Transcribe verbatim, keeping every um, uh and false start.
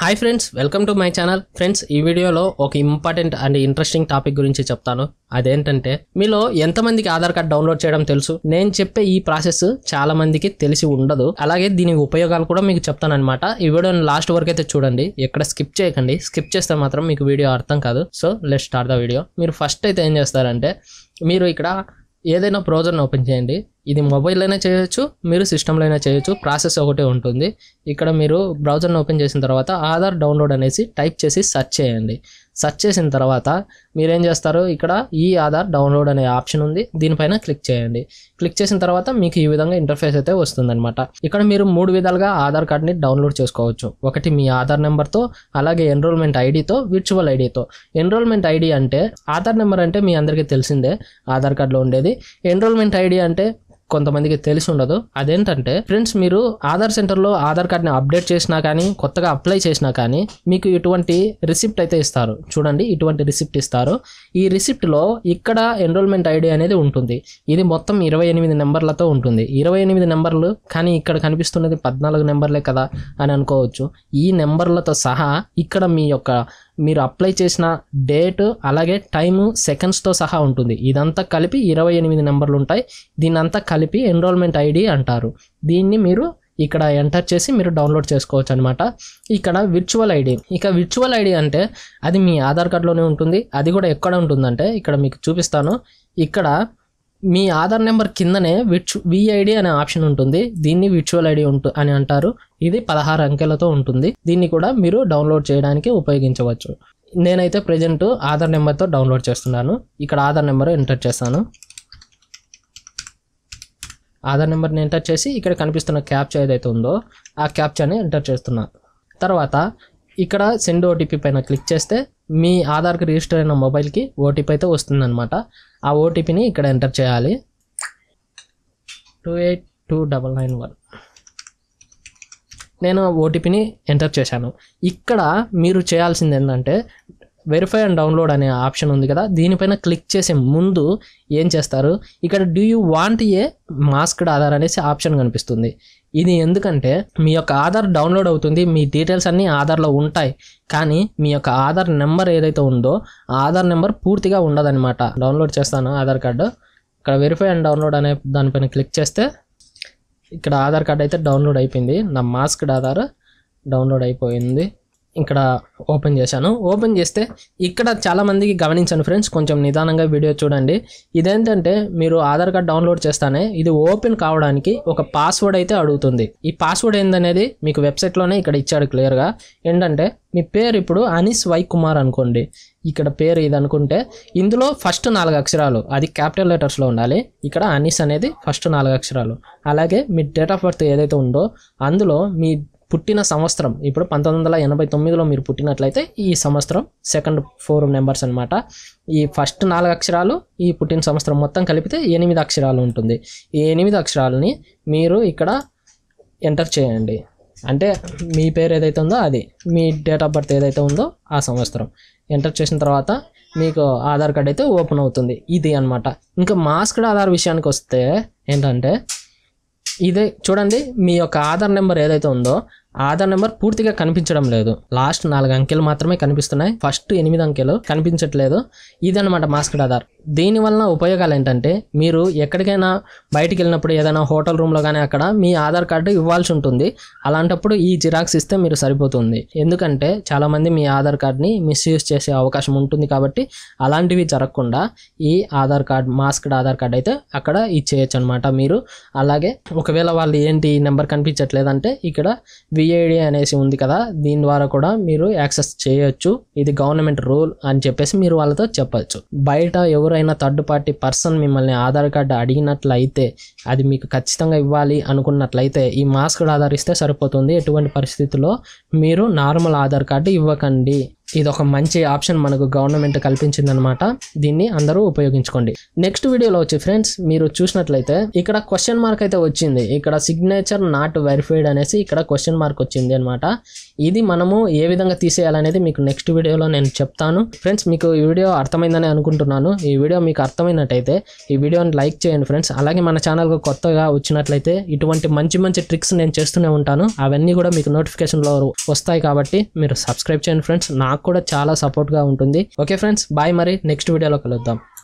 Hi friends, welcome to my channel. Friends, ఈ వీడియోలో ఒక ఇంపార్టెంట్ అండ్ ఇంట్రెస్టింగ్ టాపిక్ గురించి చెప్తాను. అదేంటంటే, మీలో ఎంతమందికి ఆధార్ కార్డ్ డౌన్లోడ్ చేయడం తెలుసు? నేను చెప్పే ఈ ప్రాసెస్ చాలా మందికి తెలిసి ఉండదు. అలాగే దీని ఉపయోగాలు కూడా మీకు చెప్తాను అనమాట. ఈ వీడియోని లాస్ట్ వరకు అయితే చూడండి, ఎక్కడ స్కిప్ చేయకండి. స్కిప్ చేస్తే మాత్రం మీకు వీడియో అర్థం కాదు. So let's start the video. మీరు ఫస్ట్ అయితే ఏం చేస్తారంటే, మీరు ఇక్కడ ఏదైనా బ్రౌజర్ని ఓపెన్ చేయండి. ఇది మొబైల్లోనే చేయొచ్చు, మీరు సిస్టంలోనే చేయొచ్చు. ప్రాసెస్ ఒకటే ఉంటుంది. ఇక్కడ మీరు బ్రౌజర్ని ఓపెన్ చేసిన తర్వాత ఆధార్ డౌన్లోడ్ అనేసి టైప్ చేసి సెర్చ్ చేయండి. సెర్చ్ చేసిన తర్వాత మీరేం చేస్తారు, ఇక్కడ ఈ ఆధార్ డౌన్లోడ్ అనే ఆప్షన్ ఉంది, దీనిపైన క్లిక్ చేయండి. క్లిక్ చేసిన తర్వాత మీకు ఈ విధంగా ఇంటర్ఫేస్ అయితే వస్తుందన్నమాట. ఇక్కడ మీరు మూడు విధాలుగా ఆధార్ కార్డ్ని డౌన్లోడ్ చేసుకోవచ్చు. ఒకటి మీ ఆధార్ నెంబర్తో, అలాగే ఎన్రోల్మెంట్ ఐడితో, విర్చువల్ ఐడితో. ఎన్రోల్మెంట్ ఐడి అంటే, ఆధార్ నెంబర్ అంటే మీ అందరికీ తెలిసిందే, ఆధార్ కార్డులో ఉండేది. ఎన్రోల్మెంట్ ఐడి అంటే కొంతమందికి తెలిసి ఉండదు. అదేంటంటే ఫ్రెండ్స్, మీరు ఆధార్ సెంటర్లో ఆధార్ కార్డ్ని అప్డేట్ చేసినా కానీ, కొత్తగా అప్లై చేసినా కానీ మీకు ఇటువంటి రిసిప్ట్ అయితే ఇస్తారు. చూడండి, ఇటువంటి రిసిప్ట్ ఇస్తారు. ఈ రిసిప్ట్లో ఇక్కడ ఎన్రోల్మెంట్ ఐడి అనేది ఉంటుంది. ఇది మొత్తం ఇరవై ఎనిమిది నెంబర్లతో ఉంటుంది. ఇరవై ఎనిమిది నెంబర్లు, కానీ ఇక్కడ కనిపిస్తున్నది పద్నాలుగు నెంబర్లే కదా అని అనుకోవచ్చు. ఈ నెంబర్లతో సహా ఇక్కడ మీ యొక్క మీరు అప్లై చేసిన డేట్, అలాగే టైము, సెకండ్స్తో సహా ఉంటుంది. ఇదంతా కలిపి ఇరవై ఎనిమిది నెంబర్లు ఉంటాయి. దీనంతా కలిపి ఎన్రోల్మెంట్ ఐడి అంటారు. దీన్ని మీరు ఇక్కడ ఎంటర్ చేసి మీరు డౌన్లోడ్ చేసుకోవచ్చు అనమాట. ఇక్కడ విర్చువల్ ఐడి. ఇక విర్చువల్ ఐడి అంటే అది మీ ఆధార్ కార్డులోనే ఉంటుంది. అది కూడా ఎక్కడ ఉంటుందంటే, ఇక్కడ మీకు చూపిస్తాను. ఇక్కడ మీ ఆధార్ నెంబర్ కిందనే విర్చు విఐడి అనే ఆప్షన్ ఉంటుంది. దీన్ని విర్చువల్ ఐడి ఉంటు అని అంటారు. ఇది పదహారు అంకెలతో ఉంటుంది. దీన్ని కూడా మీరు డౌన్లోడ్ చేయడానికి ఉపయోగించవచ్చు. నేనైతే ప్రజెంట్ ఆధార్ నెంబర్తో డౌన్లోడ్ చేస్తున్నాను. ఇక్కడ ఆధార్ నెంబర్ ఎంటర్ చేస్తాను. ఆధార్ నెంబర్ని ఎంటర్ చేసి ఇక్కడ కనిపిస్తున్న క్యాప్చా ఏదైతే ఉందో ఆ క్యాప్చాని ఎంటర్ చేస్తున్నాను. తర్వాత ఇక్కడ సెండ్ ఓటీపీ పైన క్లిక్ చేస్తే మీ ఆధార్కి రిజిస్టర్ అయిన మొబైల్కి ఓటీపీ అయితే వస్తుందన్నమాట. ఆ ఓటీపీని ఇక్కడ ఎంటర్ చేయాలి. Two eight two double nine one నేను ఓటీపీని ఎంటర్ చేశాను. ఇక్కడ మీరు చేయాల్సింది ఏంటంటే, వెరిఫై అండ్ డౌన్లోడ్ అనే ఆప్షన్ ఉంది కదా, దీనిపైన క్లిక్ చేసే ముందు ఏం చేస్తారు, ఇక్కడ do you want a masked Aadhaar అనేసి ఆప్షన్ కనిపిస్తుంది. ఇది ఎందుకంటే, మీ యొక్క ఆధార్ డౌన్లోడ్ అవుతుంది, మీ డీటెయిల్స్ అన్నీ ఆధార్లో ఉంటాయి, కానీ మీ యొక్క ఆధార్ నెంబర్ ఏదైతే ఉందో ఆ ఆధార్ నెంబర్ పూర్తిగా ఉండదన్నమాట. డౌన్లోడ్ చేస్తాను ఆధార్ కార్డు. ఇక్కడ వెరిఫై అండ్ డౌన్లోడ్ అనే దానిపైన క్లిక్ చేస్తే ఇక్కడ ఆధార్ కార్డు అయితే డౌన్లోడ్ అయిపోయింది. నా మాస్క్డ్ ఆధార్ డౌన్లోడ్ అయిపోయింది. ఇక్కడ ఓపెన్ చేశాను. ఓపెన్ చేస్తే ఇక్కడ చాలామందికి గమనించండి ఫ్రెండ్స్, కొంచెం నిదానంగా వీడియో చూడండి. ఇదేంటంటే, మీరు ఆధార్ కార్డ్ డౌన్లోడ్ చేస్తానే ఇది ఓపెన్ కావడానికి ఒక పాస్వర్డ్ అయితే అడుగుతుంది. ఈ పాస్వర్డ్ ఏందనేది మీకు వెబ్సైట్లోనే ఇక్కడ ఇచ్చాడు క్లియర్గా. ఏంటంటే, మీ పేరు ఇప్పుడు అనీస్ వై కుమార్ అనుకోండి. ఇక్కడ పేరు ఇది అనుకుంటే ఇందులో ఫస్ట్ నాలుగు అక్షరాలు అది క్యాపిటల్ లెటర్స్లో ఉండాలి. ఇక్కడ అనీస్ అనేది ఫస్ట్ నాలుగు అక్షరాలు. అలాగే మీ డేట్ ఆఫ్ బర్త్ ఏదైతే ఉందో అందులో మీ పుట్టిన సంవత్సరం, ఇప్పుడు పంతొమ్మిది వందల ఎనభై తొమ్మిదిలో మీరు పుట్టినట్లయితే ఈ సంవత్సరం సెకండ్ ఫోర్ నెంబర్స్ అనమాట. ఈ ఫస్ట్ నాలుగు అక్షరాలు, ఈ పుట్టిన సంవత్సరం మొత్తం కలిపితే ఎనిమిది అక్షరాలు ఉంటుంది. ఈ ఎనిమిది అక్షరాలని మీరు ఇక్కడ ఎంటర్ చేయండి. అంటే మీ పేరు ఏదైతే ఉందో అది, మీ డేట్ ఆఫ్ బర్త్ ఏదైతే ఉందో ఆ సంవత్సరం ఎంటర్ చేసిన తర్వాత మీకు ఆధార్ కార్డ్ అయితే ఓపెన్ అవుతుంది. ఇది అనమాట. ఇంకా మాస్క్డ్ ఆధార్ విషయానికి వస్తే ఏంటంటే, ఇదే చూడండి, మీ యొక్క ఆధార్ నెంబర్ ఏదైతే ఉందో ఆధార్ నెంబర్ పూర్తిగా కనిపించడం లేదు. లాస్ట్ నాలుగు అంకెలు మాత్రమే కనిపిస్తున్నాయి, ఫస్ట్ ఎనిమిది అంకెలు కనిపించట్లేదు. ఇదన్నమాట మాస్క్డ్ ఆధార్. దీనివల్ల ఉపయోగాలు ఏంటంటే, మీరు ఎక్కడికైనా బయటికి వెళ్ళినప్పుడు ఏదైనా హోటల్ రూమ్లో కానీ అక్కడ మీ ఆధార్ కార్డు ఇవ్వాల్సి ఉంటుంది. అలాంటప్పుడు ఈ జిరాక్స్ ఇస్తే మీరు సరిపోతుంది. ఎందుకంటే చాలామంది మీ ఆధార్ కార్డ్ని మిస్యూజ్ చేసే అవకాశం ఉంటుంది. కాబట్టి అలాంటివి జరగకుండా ఈ Aadhaar card, masked Aadhaar card అయితే అక్కడ ఇచ్చేయచ్చు అనమాట మీరు. అలాగే ఒకవేళ వాళ్ళు ఏంటి నెంబర్ కనిపించట్లేదంటే ఇక్కడ విఐడి అనేసి ఉంది కదా, దీని ద్వారా కూడా మీరు యాక్సెస్ చేయొచ్చు. ఇది గవర్నమెంట్ రూల్ అని చెప్పేసి మీరు వాళ్ళతో చెప్పచ్చు. బయట ఎవరైనా థర్డ్ పార్టీ పర్సన్ మిమ్మల్ని ఆధార్ కార్డు అడిగినట్లయితే, అది మీకు ఖచ్చితంగా ఇవ్వాలి అనుకున్నట్లయితే ఈ మాస్క్డ్ ఆధార్ ఇస్తే సరిపోతుంది. ఎటువంటి పరిస్థితుల్లో మీరు నార్మల్ ఆధార్ కార్డు ఇవ్వకండి. ఇది ఒక మంచి ఆప్షన్ మనకు గవర్నమెంట్ కల్పించిందనమాట. దీన్ని అందరూ ఉపయోగించుకోండి. నెక్స్ట్ వీడియోలో వచ్చి ఫ్రెండ్స్ మీరు చూసినట్లయితే ఇక్కడ క్వశ్చన్ మార్క్ అయితే వచ్చింది. ఇక్కడ సిగ్నేచర్ నాట్ వెరిఫైడ్ అనేసి ఇక్కడ క్వశ్చన్ మార్క్ వచ్చింది అనమాట. ఇది మనము ఏ విధంగా తీసేయాలనేది మీకు నెక్స్ట్ వీడియోలో నేను చెప్తాను. ఫ్రెండ్స్ మీకు ఈ వీడియో అర్థమైందని అనుకుంటున్నాను. ఈ వీడియో మీకు అర్థమైనట్టయితే ఈ వీడియోని లైక్ చేయండి ఫ్రెండ్స్. అలాగే మన ఛానల్కు కొత్తగా వచ్చినట్లయితే ఇటువంటి మంచి మంచి ట్రిక్స్ నేను చేస్తూనే ఉంటాను. అవన్నీ కూడా మీకు నోటిఫికేషన్లో వస్తాయి కాబట్టి మీరు సబ్స్క్రైబ్ చేయండి ఫ్రెండ్స్. నాకు కూడా చాలా సపోర్ట్గా ఉంటుంది. Okay friends, bye. మరి నెక్స్ట్ వీడియోలో కలుద్దాం.